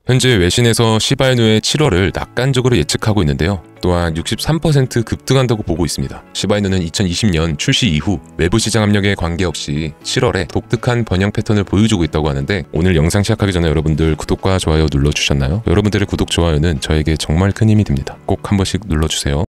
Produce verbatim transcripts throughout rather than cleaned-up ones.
현재 외신에서 시바이누의 칠월을 낙관적으로 예측하고 있는데요. 또한 육십삼 퍼센트 급등한다고 보고 있습니다. 시바이누는 이천이십 년 출시 이후 외부 시장 압력에 관계없이 칠월에 독특한 번영 패턴을 보여주고 있다고 하는데, 오늘 영상 시작하기 전에 여러분들 구독과 좋아요 눌러주셨나요? 여러분들의 구독, 좋아요는 저에게 정말 큰 힘이 됩니다. 꼭 한 번씩 눌러주세요.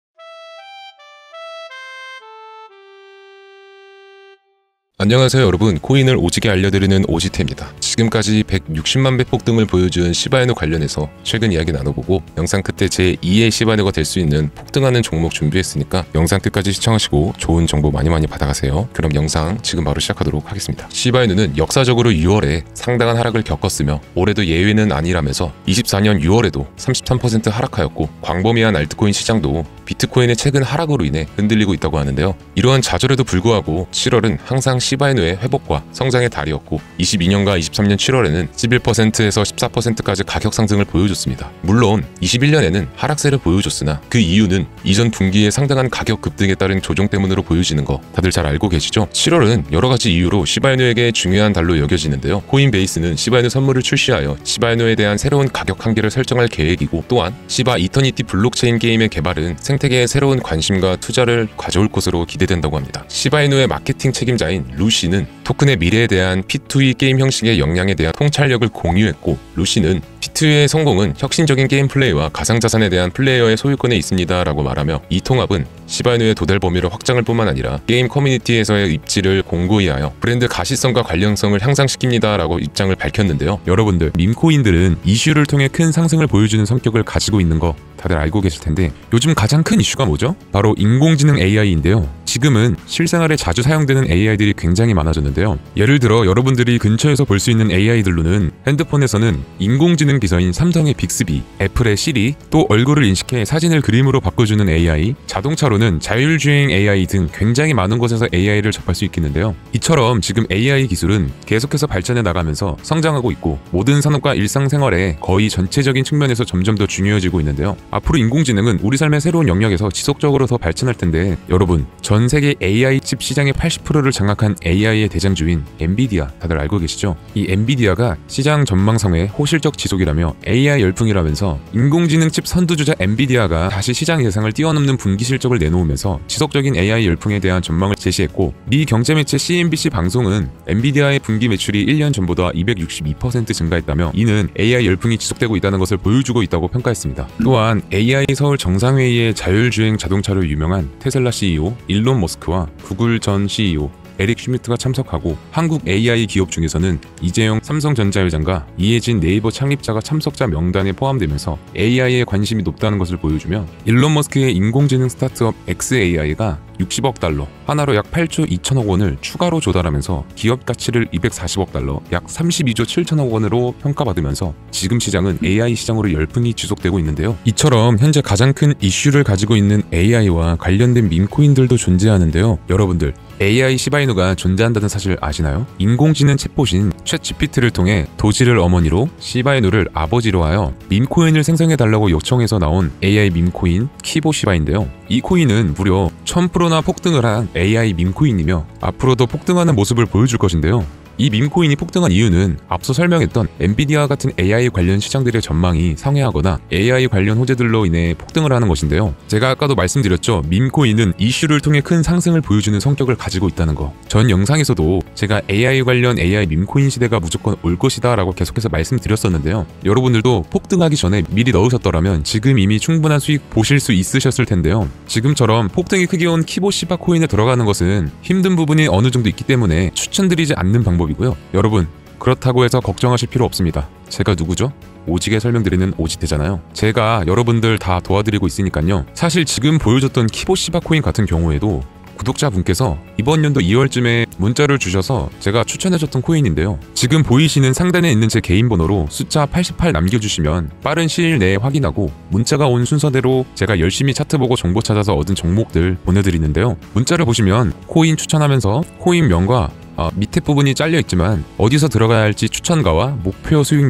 안녕하세요 여러분, 코인을 오지게 알려드리는 오지태입니다. 지금까지 백육십만 배 폭등을 보여준 시바이누 관련해서 최근 이야기 나눠보고, 영상 끝에 제이의 시바이누가 될 수 있는 폭등하는 종목 준비했으니까 영상 끝까지 시청하시고 좋은 정보 많이 많이 받아가세요. 그럼 영상 지금 바로 시작하도록 하겠습니다. 시바이누는 역사적으로 유월에 상당한 하락을 겪었으며 올해도 예외는 아니라면서 이십사 년 유월에도 삼십삼 퍼센트 하락하였고, 광범위한 알트코인 시장도 비트코인의 최근 하락으로 인해 흔들리고 있다고 하는데요. 이러한 좌절에도 불구하고 칠월은 항상 시바이누의 회복과 성장의 달이었고, 이십이 년과 이십삼 년 칠월에는 십일 퍼센트에서 십사 퍼센트까지 가격 상승을 보여줬습니다. 물론 이십일 년에는 하락세를 보여줬으나 그 이유는 이전 분기의 상당한 가격 급등에 따른 조정 때문으로 보여지는 거 다들 잘 알고 계시죠? 칠월은 여러가지 이유로 시바이누에게 중요한 달로 여겨지는데요. 코인베이스는 시바이누 선물을 출시하여 시바이누에 대한 새로운 가격 한계를 설정할 계획이고, 또한 시바 이터니티 블록체인 게임의 개발은 생태계에 새로운 관심과 투자를 가져올 것으로 기대된다고 합니다. 시바이누의 마케팅 책임자인 루시는 토큰의 미래에 대한 피 투 이 게임 형식의 역량에 대한 통찰력을 공유했고, 루시는 피 투 이의 성공은 혁신적인 게임 플레이와 가상자산에 대한 플레이어의 소유권에 있습니다 라고 말하며, 이 통합은 시바이누의 도달 범위를 확장할 뿐만 아니라 게임 커뮤니티에서의 입지를 공고히 하여 브랜드 가시성과 관련성을 향상시킵니다 라고 입장을 밝혔는데요. 여러분들, 밈코인들은 이슈를 통해 큰 상승을 보여주는 성격을 가지고 있는 거 다들 알고 계실 텐데, 요즘 가장 큰 이슈가 뭐죠? 바로 인공지능 에이아이인데요. 지금은 실생활에 자주 사용되는 에이아이들이 굉장히 많아졌는데요. 예를 들어 여러분들이 근처에서 볼 수 있는 에이아이들로는 핸드폰에서는 인공지능 비서인 삼성의 빅스비, 애플의 시리, 또 얼굴을 인식해 사진을 그림으로 바꿔주는 에이아이, 자동차로는 자율주행 에이아이 등 굉장히 많은 곳에서 에이아이를 접할 수 있겠는데요. 이처럼 지금 에이아이 기술은 계속해서 발전해 나가면서 성장하고 있고, 모든 산업과 일상생활의 거의 전체적인 측면에서 점점 더 중요해지고 있는데요. 앞으로 인공지능은 우리 삶의 새로운 영역에서 지속적으로 더 발전할 텐데, 여러분, 전 세계 에이아이 칩 시장의 팔십 퍼센트를 장악한 에이아이의 대장주인 엔비디아 다들 알고 계시죠? 이 엔비디아가 시장 전망성의 호실적 지속이라며 에이아이 열풍이라면서 인공지능 칩 선두주자 엔비디아가 다시 시장 예상을 뛰어넘는 분기 실적을 내놓으면서 지속적인 에이아이 열풍에 대한 전망을 제시했고, 미 경제매체 씨엔비씨 방송은 엔비디아의 분기 매출이 일 년 전보다 이백육십이 퍼센트 증가했다며, 이는 에이아이 열풍이 지속되고 있다는 것을 보여주고 있다고 평가했습니다. 또한 에이아이 서울 정상회의에 자율주행 자동차로 유명한 테슬라 씨이오 일론 머스크와 구글 전 씨이오 에릭 슈미트가 참석하고, 한국 에이아이 기업 중에서는 이재용 삼성전자 회장과 이해진 네이버 창립자가 참석자 명단에 포함되면서 에이아이에 관심이 높다는 것을 보여주며, 일론 머스크의 인공지능 스타트업 엑스에이아이가 육십억 달러, 하나로 약 팔조 이천억 원을 추가로 조달하면서 기업 가치를 이백사십억 달러, 약 삼십이조 칠천억 원으로 평가받으면서 지금 시장은 에이아이 시장으로 열풍이 지속되고 있는데요. 이처럼 현재 가장 큰 이슈를 가지고 있는 에이아이와 관련된 밈코인들도 존재하는데요. 여러분들, 에이아이 시바이누가 존재한다는 사실 아시나요? 인공지능 챗봇인 챗 지피티를 통해 도지를 어머니로, 시바이누를 아버지로 하여 밈코인을 생성해달라고 요청해서 나온 에이아이 밈코인 키보시바인데요. 이 코인은 무려 천 퍼센트나 폭등을 한 에이아이 밈코인이며 앞으로도 폭등하는 모습을 보여줄 것인데요. 이 밈코인이 폭등한 이유는 앞서 설명했던 엔비디아 같은 에이아이 관련 시장들의 전망이 상회하거나 에이아이 관련 호재들로 인해 폭등을 하는 것인데요. 제가 아까도 말씀드렸죠. 밈코인은 이슈를 통해 큰 상승을 보여주는 성격을 가지고 있다는 거. 전 영상에서도 제가 에이아이 관련 에이아이 밈코인 시대가 무조건 올 것이다 라고 계속해서 말씀드렸었는데요. 여러분들도 폭등하기 전에 미리 넣으셨더라면 지금 이미 충분한 수익 보실 수 있으셨을 텐데요. 지금처럼 폭등이 크게 온 키보시바 코인에 들어가는 것은 힘든 부분이 어느 정도 있기 때문에 추천드리지 않는 방법이고요. 여러분, 그렇다고 해서 걱정하실 필요 없습니다. 제가 누구죠? 오지게 설명드리는 오지태잖아요. 제가 여러분들 다 도와드리고 있으니까요. 사실 지금 보여줬던 키보시바 코인 같은 경우에도 구독자분께서 이번 연도 이월쯤에 문자를 주셔서 제가 추천해줬던 코인인데요. 지금 보이시는 상단에 있는 제 개인 번호로 숫자 팔십팔 남겨주시면 빠른 시일 내에 확인하고, 문자가 온 순서대로 제가 열심히 차트 보고 정보 찾아서 얻은 종목들 보내드리는데요. 문자를 보시면 코인 추천하면서 코인명과 아, 밑에 부분이 잘려있지만 어디서 들어가야 할지 추천가와 목표 수익률,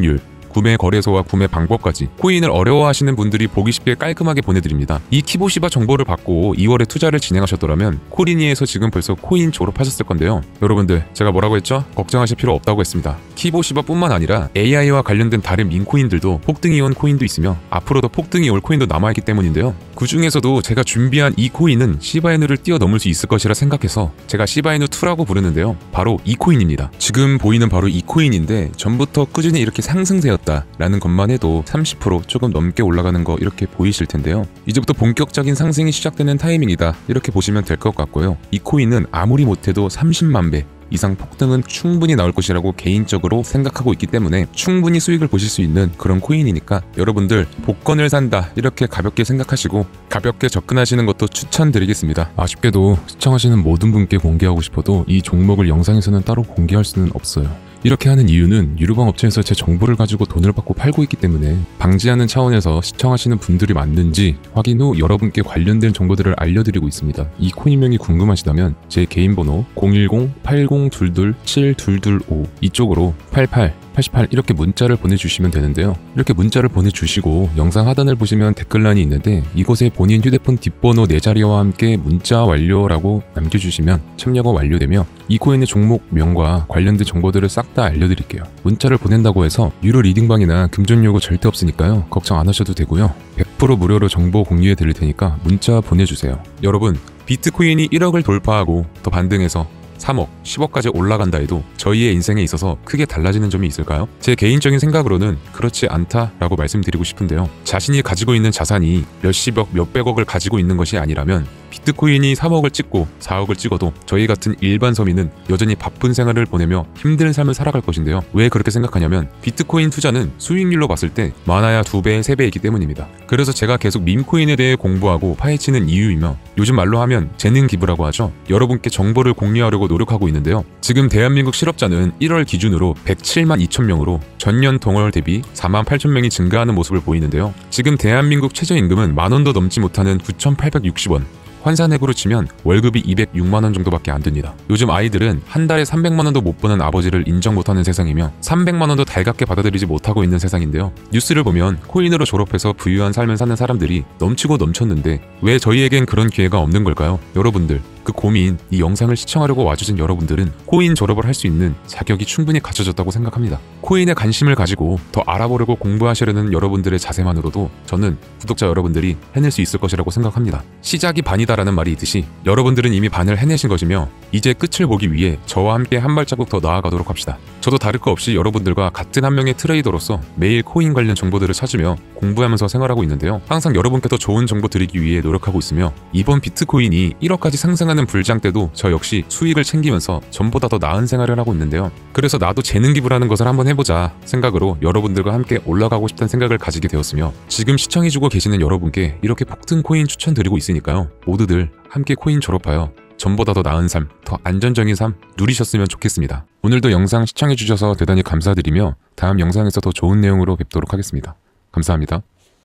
구매 거래소와 구매 방법까지 코인을 어려워하시는 분들이 보기 쉽게 깔끔하게 보내드립니다. 이 키보시바 정보를 받고 이월에 투자를 진행하셨더라면 코리니에서 지금 벌써 코인 졸업하셨을 건데요. 여러분들 제가 뭐라고 했죠? 걱정하실 필요 없다고 했습니다. 키보시바뿐만 아니라 에이아이와 관련된 다른 민코인들도 폭등이 온 코인도 있으며 앞으로도 폭등이 올 코인도 남아있기 때문인데요. 그 중에서도 제가 준비한 이 코인은 시바이누를 뛰어넘을 수 있을 것이라 생각해서 제가 시바이누이라고 부르는데요. 바로 이 코인입니다. 지금 보이는 바로 이 코인인데 전부터 꾸준히 이렇게 상승세였다 라는 것만 해도 삼십 퍼센트 조금 넘게 올라가는 거 이렇게 보이실 텐데요. 이제부터 본격적인 상승이 시작되는 타이밍이다 이렇게 보시면 될 것 같고요. 이 코인은 아무리 못해도 삼십만 배 이상 폭등은 충분히 나올 것이라고 개인적으로 생각하고 있기 때문에 충분히 수익을 보실 수 있는 그런 코인이니까 여러분들 복권을 산다 이렇게 가볍게 생각하시고 가볍게 접근하시는 것도 추천드리겠습니다. 아쉽게도 시청하시는 모든 분께 공개하고 싶어도 이 종목을 영상에서는 따로 공개할 수는 없어요. 이렇게 하는 이유는 유료방 업체에서 제 정보를 가지고 돈을 받고 팔고 있기 때문에 방지하는 차원에서 시청하시는 분들이 맞는지 확인 후 여러분께 관련된 정보들을 알려드리고 있습니다. 이 코인명이 궁금하시다면 제 개인 번호 공일공 팔공이이 칠이이오 이쪽으로 팔팔 팔십팔 이렇게 문자를 보내주시면 되는데요. 이렇게 문자를 보내주시고 영상 하단을 보시면 댓글란이 있는데 이곳에 본인 휴대폰 뒷번호 네 자리와 함께 문자 완료라고 남겨주시면 참여가 완료되며 이 코인의 종목명과 관련된 정보들을 싹 다 알려드릴게요. 문자를 보낸다고 해서 유료 리딩방이나 금전 요구 절대 없으니까요. 걱정 안 하셔도 되고요. 백 퍼센트 무료로 정보 공유해 드릴 테니까 문자 보내주세요. 여러분 비트코인이 일억을 돌파하고 더 반등해서 삼억, 십억까지 올라간다 해도 저희의 인생에 있어서 크게 달라지는 점이 있을까요? 제 개인적인 생각으로는 그렇지 않다라고 말씀드리고 싶은데요. 자신이 가지고 있는 자산이 몇십억, 몇백억을 가지고 있는 것이 아니라면 비트코인이 삼억을 찍고 사억을 찍어도 저희 같은 일반 서민은 여전히 바쁜 생활을 보내며 힘든 삶을 살아갈 것인데요. 왜 그렇게 생각하냐면 비트코인 투자는 수익률로 봤을 때 많아야 두 배, 세 배이기 때문입니다. 그래서 제가 계속 밈코인에 대해 공부하고 파헤치는 이유이며 요즘 말로 하면 재능 기부라고 하죠. 여러분께 정보를 공유하려고 노력하고 있는데요. 지금 대한민국 실업자는 일월 기준으로 백칠만 이천 명으로 전년 동월 대비 사만 팔천 명이 증가하는 모습을 보이는데요. 지금 대한민국 최저임금은 만 원도 넘지 못하는 구천팔백육십 원, 환산액으로 치면 월급이 이백육만 원 정도밖에 안 됩니다. 요즘 아이들은 한 달에 삼백만 원도 못 버는 아버지를 인정 못하는 세상이며 삼백만 원도 달갑게 받아들이지 못하고 있는 세상인데요. 뉴스를 보면 코인으로 졸업해서 부유한 삶을 사는 사람들이 넘치고 넘쳤는데 왜 저희에겐 그런 기회가 없는 걸까요? 여러분들 그 고민, 이 영상을 시청하려고 와주신 여러분들은 코인 졸업을 할 수 있는 자격이 충분히 갖춰졌다고 생각합니다. 코인에 관심을 가지고 더 알아보려고 공부하시려는 여러분들의 자세만으로도 저는 구독자 여러분들이 해낼 수 있을 것이라고 생각합니다. 시작이 반이다라는 말이 있듯이 여러분들은 이미 반을 해내신 것이며 이제 끝을 보기 위해 저와 함께 한 발자국 더 나아가도록 합시다. 저도 다를 거 없이 여러분들과 같은 한 명의 트레이더로서 매일 코인 관련 정보들을 찾으며 공부하면서 생활하고 있는데요. 항상 여러분께 더 좋은 정보 드리기 위해 노력하고 있으며 이번 비트코인이 일억까지 상승하는 불장 때도 저 역시 수익을 챙기면서 전보다 더 나은 생활을 하고 있는데요. 그래서 나도 재능 기부라는 것을 한번 해보자 생각으로 여러분들과 함께 올라가고 싶다는 생각을 가지게 되었으며 지금 시청해주고 계시는 여러분께 이렇게 폭등 코인 추천드리고 있으니까요. 모두들 함께 코인 졸업하여 전보다 더 나은 삶, 더 안전적인 삶 누리셨으면 좋겠습니다. 오늘도 영상 시청해주셔서 대단히 감사드리며 다음 영상에서 더 좋은 내용으로 뵙도록 하겠습니다. 감사합니다.